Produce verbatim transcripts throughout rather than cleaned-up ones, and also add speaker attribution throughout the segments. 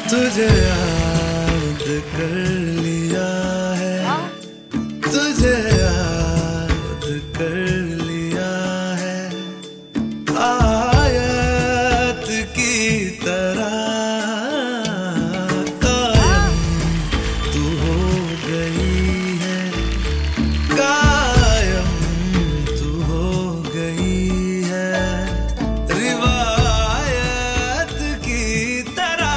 Speaker 1: तुझे याद कर लिया है, तुझे याद कर लिया है, आयत की तरह कायम तू हो गई है, कायम तू हो गई है, रिवायत की तरह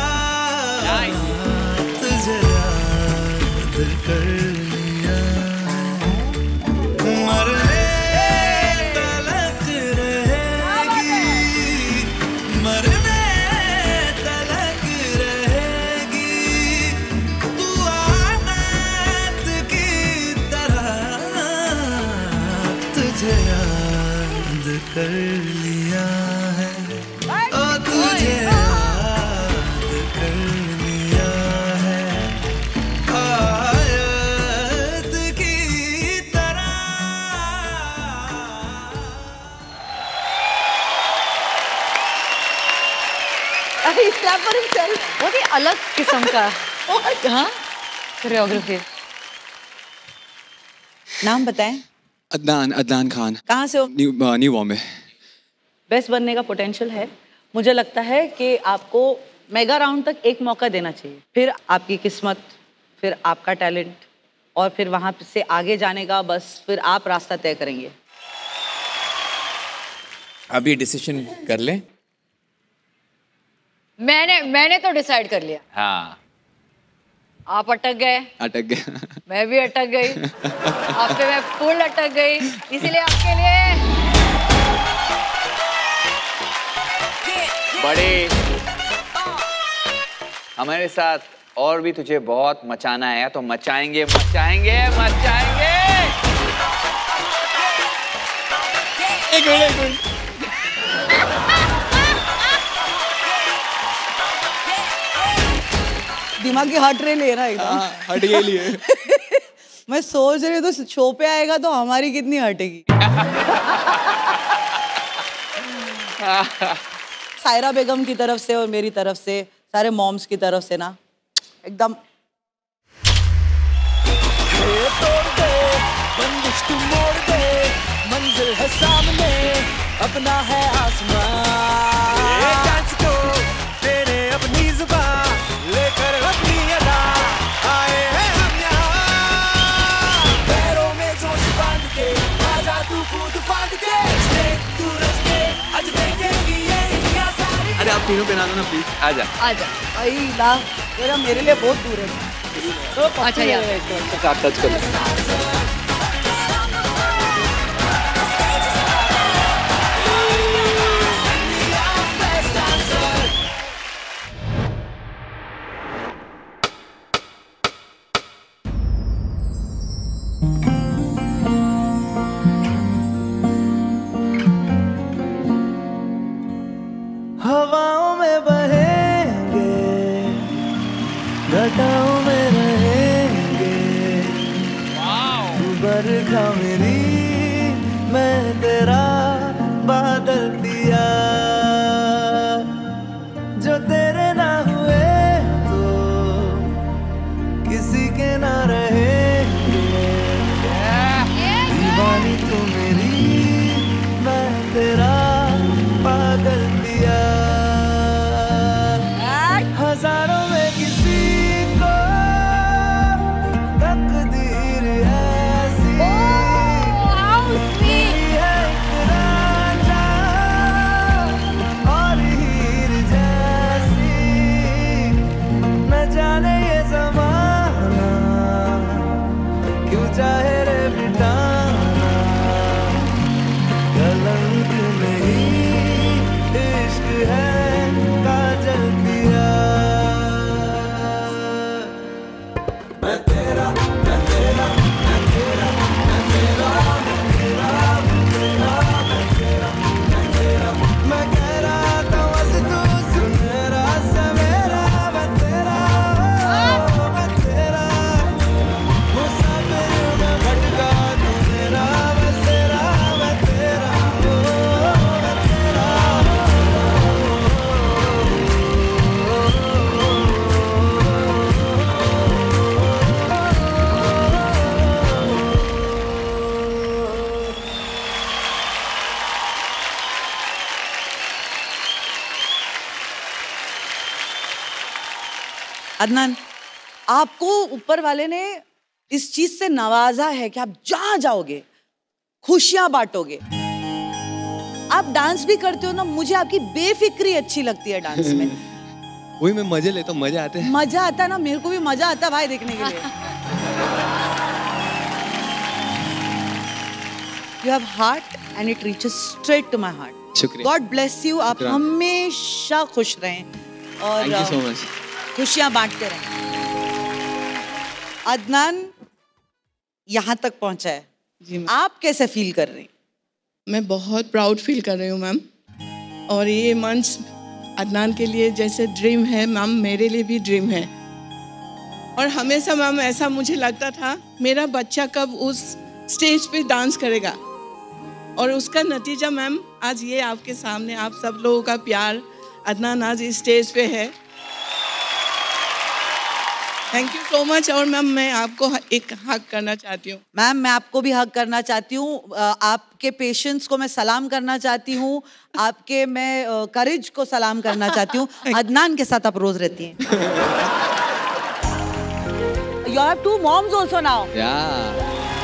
Speaker 1: तुझे याद कर लिया है। मरने तलक रहेगी, मरने तलक रहेगी, तू आदत की तरह तुझे याद कर लिया है, ओ तुझे याद कर लिया है, आयत की तरह।
Speaker 2: अरे स्टेप पर हिमसेल्फ
Speaker 3: बहुत ही अलग किस्म का हाँ कोरियोग्राफी।
Speaker 2: नाम बताएं।
Speaker 4: अदनान अदनान खान,
Speaker 2: कहाँ से हो?
Speaker 4: New new Bombay.
Speaker 2: बेस्ट बनने का पोटेंशियल है। मुझे लगता है कि आपको मेगा राउंड तक एक मौका देना चाहिए, फिर आपकी किस्मत, फिर आपका टैलेंट, और फिर वहां से आगे जाने का बस फिर आप रास्ता तय करेंगे।
Speaker 5: अब ये डिसीजन कर ले।
Speaker 3: मैंने मैंने तो डिसाइड कर लिया।
Speaker 5: हाँ
Speaker 3: आप अटक गए,
Speaker 4: अटक गया।
Speaker 3: मैं भी अटक गई, आप पे मैं फुल अटक गई, इसीलिए आपके लिए
Speaker 5: बड़े हमारे साथ और भी तुझे बहुत मचाना है, तो मचाएंगे मचाएंगे मचाएंगे।
Speaker 4: एक मिनट एक मिनट।
Speaker 2: दिमाग की हट रहे ले रहा है एकदम।
Speaker 4: हट गई लिए।
Speaker 2: मैं सोच रही हूँ तो शो पे आएगा तो हमारी कितनी हटेगी। सायरा बेगम की तरफ से और मेरी तरफ से, सारे मॉम्स की तरफ से ना एकदम
Speaker 1: तोड़ दे बंदिश तू मोड़ दे, मंजिल है सामने अपना है आसमान। डांस को तेरे अपनी जुबान लेकर अपनी अदा आए हैं हम यहाँ। पैरों में जोश बांध के आजा तू कूद फांद के, तू रच के आज देखेगी ये दुनिया सारी।
Speaker 4: अरे आप तीनों पहना दो ना प्लीज।
Speaker 5: आजा
Speaker 3: आजा।
Speaker 2: आई ला मेरा मेरे लिए बहुत दूर है तो
Speaker 3: अच्छा यार
Speaker 4: आप टच कर लो।
Speaker 1: हवाओं में बहेंगे, घटाओं में रहेंगे, तू बरखा मेरी मैं तेरा बादल दिया, जो तेरे ना हुए तो किसी के ना रहेंगे, दीवानी तू मेरी मैं तेरा पागल दिया, हजारों में किसी को तकदीर ऐसी मिली है एक राजा और हीर जैसी,
Speaker 2: अदनान, आपको ऊपर वाले ने इस चीज से नवाजा है कि आप जहां जाओगे खुशियां बांटोगे। आप डांस भी करते हो ना, मुझे आपकी बेफिक्री अच्छी लगती है डांस में।
Speaker 4: वही मैं मजे लेता हूँ, मजे आते हैं।
Speaker 2: मजा आता है ना, मेरे को भी मजा आता है भाई देखने के लिए। You have heart and it reaches straight to my heart.
Speaker 4: शुक्रिया।
Speaker 2: God bless you. आप
Speaker 4: शुक्रिया।
Speaker 2: हमेशा खुश रहें और
Speaker 4: Thank you so much.
Speaker 2: खुशियां बांटते रहें। अदनान यहाँ तक पहुंचा है,
Speaker 6: जी मैम।
Speaker 2: आप कैसे फील कर रही हैं?
Speaker 6: मैं बहुत प्राउड फील कर रही हूँ मैम, और ये मंच अदनान के लिए जैसे ड्रीम है मैम, मेरे लिए भी ड्रीम है। और हमेशा मैम ऐसा मुझे लगता था मेरा बच्चा कब उस स्टेज पे डांस करेगा, और उसका नतीजा मैम आज ये आपके सामने, आप सब लोगों का प्यार, अदनान आज इस स्टेज पे है। Thank you so much. और मैम मैं आपको एक हक करना चाहती हूँ।
Speaker 2: मैम मैं आपको भी हक करना चाहती हूँ, आपके पेशेंस को मैं सलाम करना चाहती हूँ, आपके मैं करेज को सलाम करना चाहती हूँ। अदनान के साथ आप रोज रहती हैं। You have two moms also now.
Speaker 4: Yeah.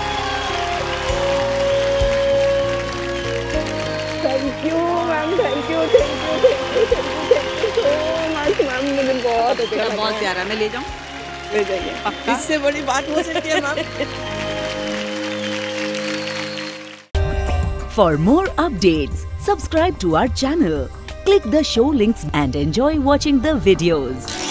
Speaker 6: Thank you ma'am, thank you, thank you, thank you, thank you so much ma'am. मुझे बहुत अच्छा लगा।
Speaker 2: बहुत प्यारा, मैं ले जाऊँ?
Speaker 6: ले जाइए, इससे बड़ी बात हो सकती है ma'am.
Speaker 7: For more updates, subscribe to our channel, click the show links and enjoy watching the videos.